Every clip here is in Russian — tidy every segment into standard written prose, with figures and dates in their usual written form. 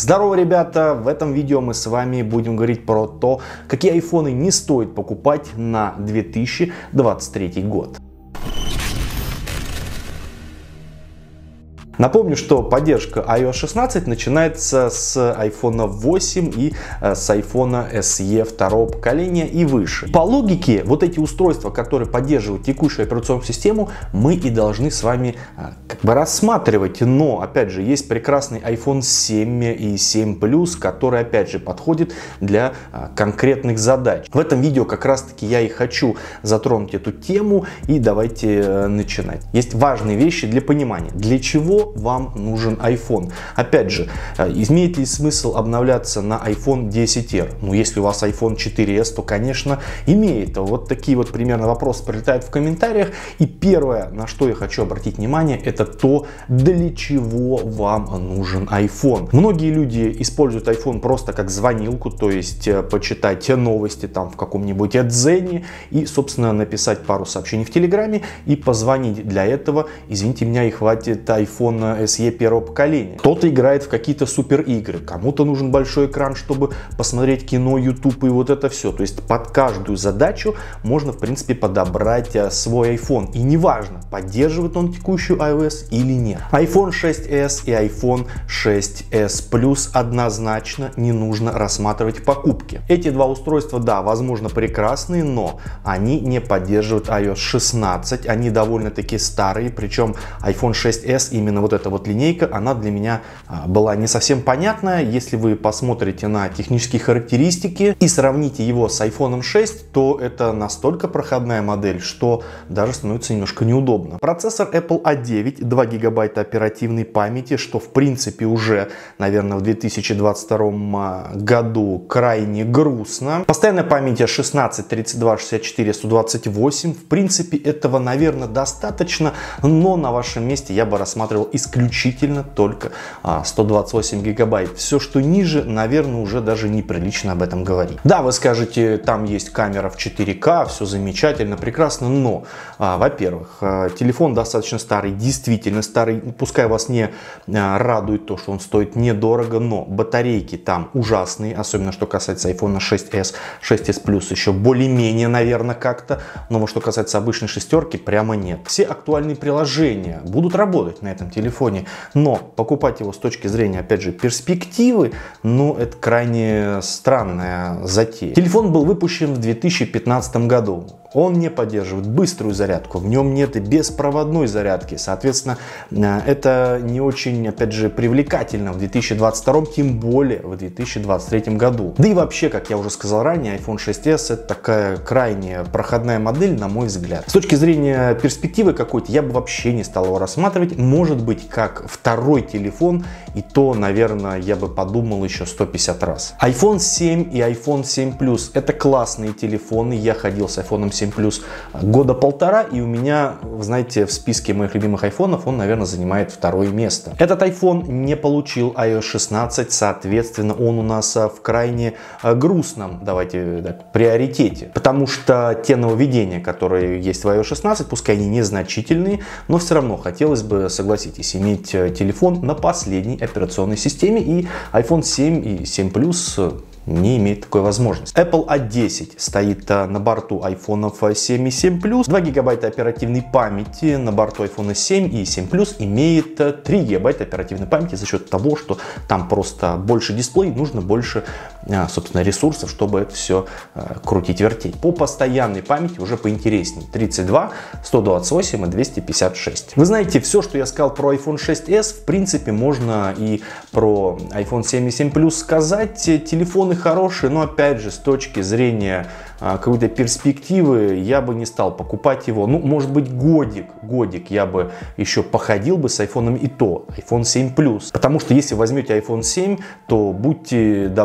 Здорово, ребята! В этом видео мы с вами будем говорить про то, какие айфоны не стоит покупать на 2023 год. Напомню, что поддержка iOS 16 начинается с iPhone 8 и с iPhone SE второго поколения и выше. По логике, вот эти устройства, которые поддерживают текущую операционную систему, мы и должны с вами рассматривать. Но, опять же, есть прекрасный iPhone 7 и 7 Plus, который, опять же, подходит для конкретных задач. В этом видео как раз-таки я и хочу затронуть эту тему, и давайте начинать. Есть важные вещи для понимания. Для чего вам нужен iPhone? Опять же, имеет ли смысл обновляться на iPhone 10R? Ну, если у вас iPhone 4s, то, конечно, имеет. Вот такие вот примерно вопросы прилетают в комментариях. И первое, на что я хочу обратить внимание, это то, для чего вам нужен iPhone. Многие люди используют iPhone просто как звонилку, то есть почитать новости там в каком-нибудь Дзене и, собственно, написать пару сообщений в Телеграме и позвонить. Для этого, извините меня, и хватит iPhone SE первого поколения. Кто-то играет в какие-то супер игры, кому-то нужен большой экран, чтобы посмотреть кино, YouTube и вот это все. То есть под каждую задачу можно, в принципе, подобрать свой iPhone. И неважно, поддерживает он текущую iOS или нет. iPhone 6s и iPhone 6s Plus однозначно не нужно рассматривать в покупке. Эти два устройства, да, возможно, прекрасные, но они не поддерживают iOS 16. Они довольно-таки старые, причем iPhone 6s, именно вот эта вот линейка, она для меня была не совсем понятная. Если вы посмотрите на технические характеристики и сравните его с iPhone 6, то это настолько проходная модель, что даже становится немножко неудобно. Процессор Apple A9, 2 гигабайта оперативной памяти, что в принципе уже, наверное, в 2022 году крайне грустно. Постоянная память 16, 32, 64, 128. В принципе, этого, наверное, достаточно, но на вашем месте я бы рассматривал исключительно только 128 гигабайт. Все, что ниже, наверное, уже даже неприлично об этом говорить. Да, вы скажете, там есть камера в 4К, все замечательно, прекрасно, но, во-первых, телефон достаточно старый, действительно старый, пускай вас не радует то, что он стоит недорого, но батарейки там ужасные, особенно что касается iPhone 6s, 6s Plus еще более-менее, наверное, как-то, но вот что касается обычной шестерки, прямо нет. Все актуальные приложения будут работать на этом телефоне, но покупать его с точки зрения, опять же, перспективы, ну, это крайне странная затея. Телефон был выпущен в 2015 году. Он не поддерживает быструю зарядку, в нем нет и беспроводной зарядки. Соответственно, это не очень, опять же, привлекательно в 2022, тем более в 2023 году. Да и вообще, как я уже сказал ранее, iPhone 6s это такая крайне проходная модель, на мой взгляд. С точки зрения перспективы какой-то, я бы вообще не стал его рассматривать. Может быть, как второй телефон, и то, наверное, я бы подумал еще 150 раз. iPhone 7 и iPhone 7 Plus это классные телефоны. Я ходил с iPhone 7 Plus года полтора, и у меня, знаете, в списке моих любимых айфонов он, наверное, занимает второе место. Этот iPhone не получил iOS 16, соответственно, он у нас в крайне грустном, давайте так, приоритете, потому что те нововведения, которые есть в iOS 16, пускай они незначительные, но все равно хотелось бы, согласитесь, иметь телефон на последней операционной системе, и iPhone 7 и 7 Plus не имеет такой возможности. Apple A10 стоит на борту iPhone 7 и 7 Plus. 2 гигабайта оперативной памяти на борту iPhone 7 и 7 Plus имеет 3 гигабайта оперативной памяти за счет того, что там просто больше дисплей, нужно больше, собственно, ресурсов, чтобы это все крутить, вертеть. По постоянной памяти уже поинтереснее. 32, 128 и 256. Вы знаете, все, что я сказал про iPhone 6s, в принципе, можно и про iPhone 7 и 7 Plus сказать. Телефоны хорошие, но опять же с точки зрения какой-то перспективы я бы не стал покупать его. Ну, может быть, годик я бы еще походил бы с iPhone, и то iPhone 7 Plus. Потому что если возьмете iPhone 7, то будьте добры еще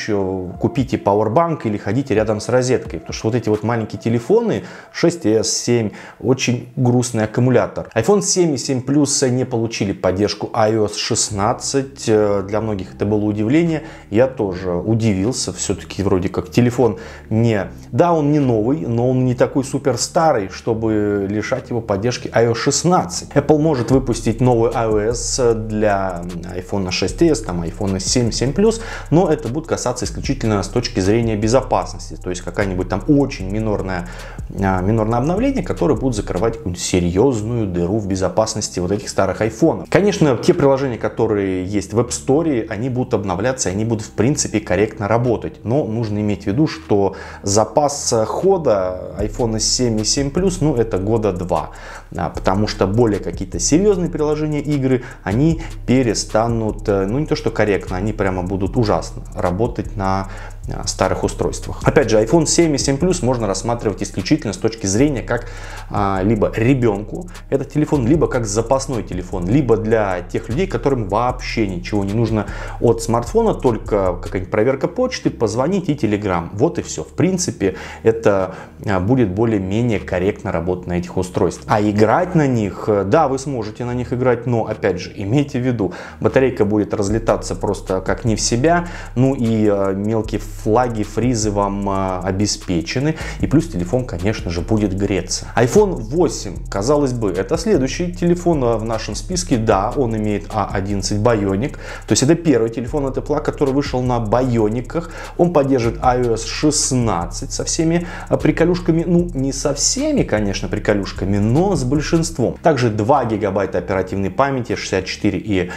купите Powerbank или ходите рядом с розеткой, потому что вот эти вот маленькие телефоны 6s, 7, очень грустный аккумулятор. iPhone 7 и 7 Plus не получили поддержку iOS 16, для многих это было удивление, я тоже удивился, все-таки вроде как телефон да, он не новый, но он не такой супер старый, чтобы лишать его поддержки iOS 16. Apple может выпустить новый iOS для iPhone 6s, там iPhone 7, 7 Plus, но это будет касаться исключительно с точки зрения безопасности, то есть какая-нибудь там очень минорное обновление, которое будет закрывать какую-нибудь серьезную дыру в безопасности вот этих старых айфонов. Конечно, те приложения, которые есть в App Store, они будут обновляться, они будут в принципе корректно работать, но нужно иметь в виду, что запас хода iPhone 7 и 7 Plus, ну, это года 2, потому что более какие-то серьезные приложения, игры, они перестанут, ну, не то что корректно, они прямо будут ужасно работать на старых устройствах. Опять же, iPhone 7 и 7 Plus можно рассматривать исключительно с точки зрения как либо ребенку этот телефон, либо как запасной телефон, либо для тех людей, которым вообще ничего не нужно от смартфона, только какая-нибудь проверка почты, позвонить и Telegram. Вот и все. В принципе, это будет более-менее корректно работать на этих устройствах. А играть на них, да, вы сможете на них играть, но, опять же, имейте в виду, батарейка будет разлетаться просто как не в себя, ну и мелкие флаги, фризы вам обеспечены, и плюс телефон, конечно же, будет греться. iPhone 8, казалось бы, это следующий телефон в нашем списке. Да, он имеет A11 Bionic, то есть это первый телефон от Apple, который вышел на Биониках. Он поддерживает iOS 16 со всеми приколюшками, ну не со всеми, конечно, приколюшками, но с большинством. Также 2 гигабайта оперативной памяти, 64 и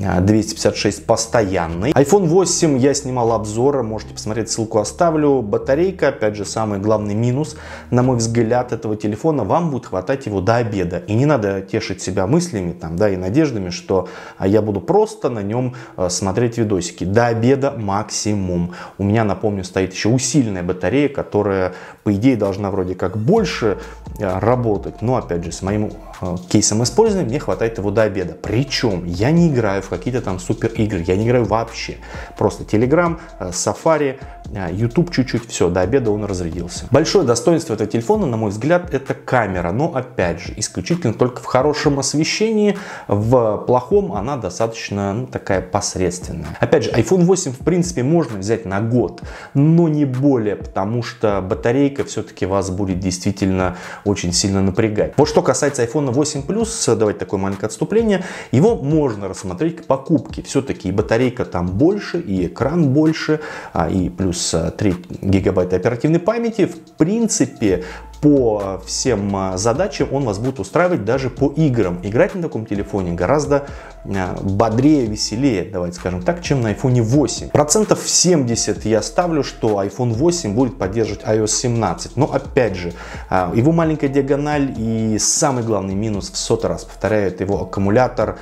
256 постоянный. iPhone 8 я снимал обзор, можете посмотреть, ссылку оставлю. Батарейка, опять же, самый главный минус, на мой взгляд, этого телефона: вам будет хватать его до обеда. И не надо тешить себя мыслями там, да, и надеждами, что я буду просто на нем смотреть видосики. До обеда максимум. У меня, напомню, стоит еще усиленная батарея, которая, по идее, должна вроде как больше работать. Но, опять же, с моим кейсом использования мне хватает его до обеда. Причем я не играю в какие-то там супер игры, я не играю вообще. Просто Telegram, Safari, YouTube чуть-чуть, все, до обеда он разрядился. Большое достоинство этого телефона, на мой взгляд, это камера. Но, опять же, исключительно только в хорошем освещении, в плохом она достаточно, ну, такая посредственная. Опять же, iPhone 8 в принципе можно взять на год, но не более, потому что батарейка все-таки вас будет действительно очень сильно напрягать. Вот что касается iPhone 8 Plus, давайте такое маленькое отступление, его можно рассмотреть к покупке. Все-таки и батарейка там больше, и экран больше, и плюс 3 гигабайта оперативной памяти. В принципе, по всем задачам он вас будет устраивать даже по играм. Играть на таком телефоне гораздо бодрее, веселее, давайте скажем так, чем на iPhone 8. Процентов 70 я ставлю, что iPhone 8 будет поддерживать iOS 17. Но опять же, его маленькая диагональ и самый главный минус, в сотый раз повторяю, это его аккумулятор.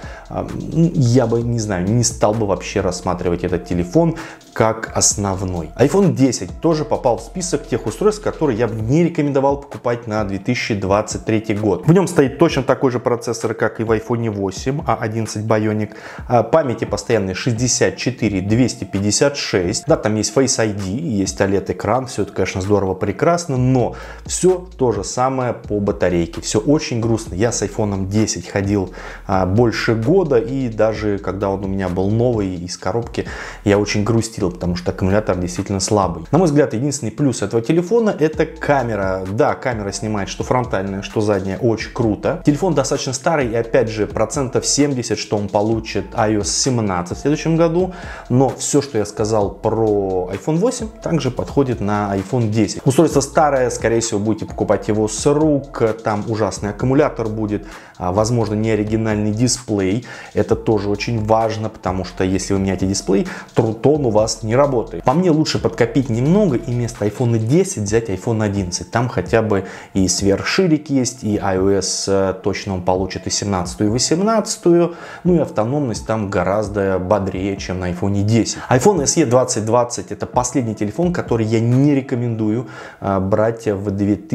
Я бы, не знаю, не стал бы вообще рассматривать этот телефон как основной. iPhone 10 тоже попал в список тех устройств, которые я бы не рекомендовал покупать на 2023 год. В нем стоит точно такой же процессор, как и в iPhone 8, A11 Bionic. Памяти постоянной 64, 256. Да, там есть Face ID, есть OLED-экран, все это, конечно, здорово, прекрасно, но все то же самое по батарейке. Все очень грустно. Я с iPhone 10 ходил больше года, и даже когда он у меня был новый из коробки, я очень грустил, потому что аккумулятор действительно слабый. На мой взгляд, единственный плюс этого телефона — это камера. Да, камера снимает что фронтальная, что задняя, очень круто. Телефон достаточно старый, и опять же, процентов 70, что он получит iOS 17 в следующем году. Но все, что я сказал про iPhone 8, также подходит на iPhone 10. Устройство старое, скорее всего, будете покупать его с рук. Там ужасный аккумулятор будет, возможно, не оригинальный дисплей. Это тоже очень важно, потому что если вы меняете дисплей, то он у вас не работает. По мне, лучше подкопить немного и вместо iPhone 10 взять iPhone 11. Там хотя бы бы и сверхширик есть, и iOS точно он получит и 17 и 18, ну и автономность там гораздо бодрее, чем на iPhone 10. iPhone SE 2020 это последний телефон, который я не рекомендую брать в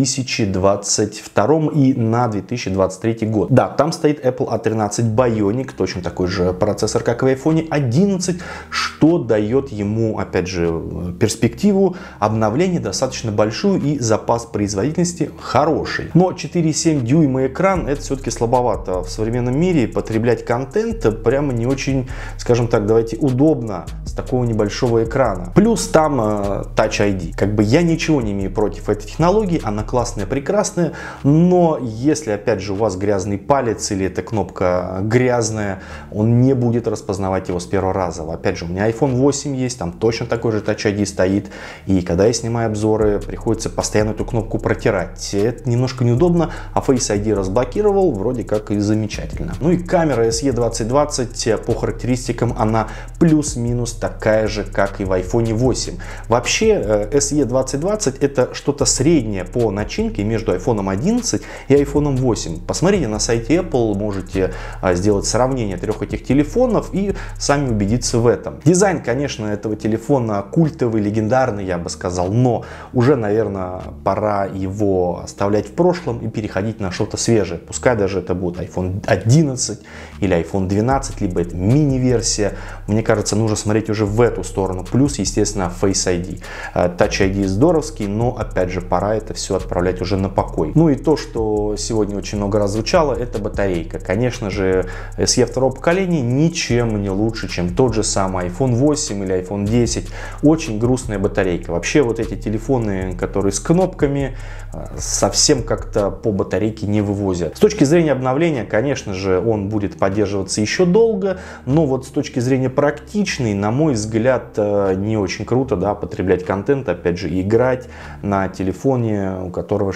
2022 и на 2023 год. Да, там стоит Apple A13 Bionic, точно такой же процессор, как и в iPhone 11, что дает ему, опять же, перспективу обновления достаточно большую и запас производительности хороший. Но 4,7 дюйма экран это все-таки слабовато. В современном мире потреблять контент прямо не очень, скажем так, давайте удобно с такого небольшого экрана. Плюс там Touch ID. Как бы я ничего не имею против этой технологии, она классная, прекрасная, но если опять же у вас грязный палец или эта кнопка грязная, он не будет распознавать его с первого раза. Опять же, у меня iPhone 8 есть, там точно такой же Touch ID стоит, и когда я снимаю обзоры, приходится постоянно эту кнопку протирать. Это немножко неудобно, а Face ID разблокировал, вроде как и замечательно. Ну и камера SE 2020 по характеристикам она плюс-минус такая же, как и в iPhone 8. Вообще SE 2020 это что-то среднее по начинке между iPhone 11 и iPhone 8. Посмотрите на сайте Apple, можете сделать сравнение трех этих телефонов и сами убедиться в этом. Дизайн, конечно, этого телефона культовый, легендарный, я бы сказал, но уже, наверное, пора его оставлять в прошлом и переходить на что-то свежее. Пускай даже это будет iPhone 11 или iPhone 12, либо это мини-версия. Мне кажется, нужно смотреть уже в эту сторону. Плюс, естественно, Face ID. Touch ID здоровский, но, опять же, пора это все отправлять уже на покой. Ну и то, что сегодня очень много раз звучало, это батарейка. Конечно же, SE второго поколения ничем не лучше, чем тот же самый iPhone 8 или iPhone 10. Очень грустная батарейка. Вообще, вот эти телефоны, которые с кнопками, совсем как-то по батарейке не вывозят. С точки зрения обновления, конечно же, он будет поддерживаться еще долго, но вот с точки зрения практичной, на мой взгляд, не очень круто, да, потреблять контент, опять же, играть на телефоне, у которого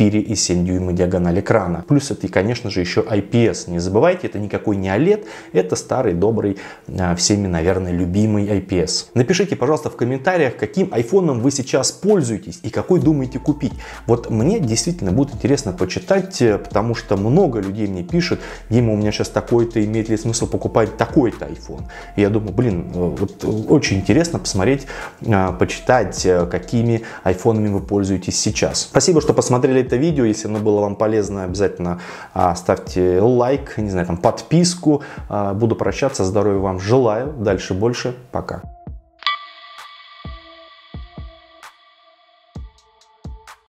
4,7 дюйма диагональ экрана. Плюс это, конечно же, еще IPS. Не забывайте, это никакой не OLED, это старый, добрый, всеми, наверное, любимый IPS. Напишите, пожалуйста, в комментариях, каким айфоном вы сейчас пользуетесь и какой думаете купить. Вот мне действительно будет интересно почитать, потому что много людей мне пишет: Дима, у меня сейчас такой-то, имеет ли смысл покупать такой-то iPhone? И я думаю, блин, вот очень интересно посмотреть, почитать, какими айфонами вы пользуетесь сейчас. Спасибо, что посмотрели это видео. Если оно было вам полезно, обязательно ставьте лайк, не знаю, там подписку. Буду прощаться, здоровья вам желаю. Дальше больше. Пока.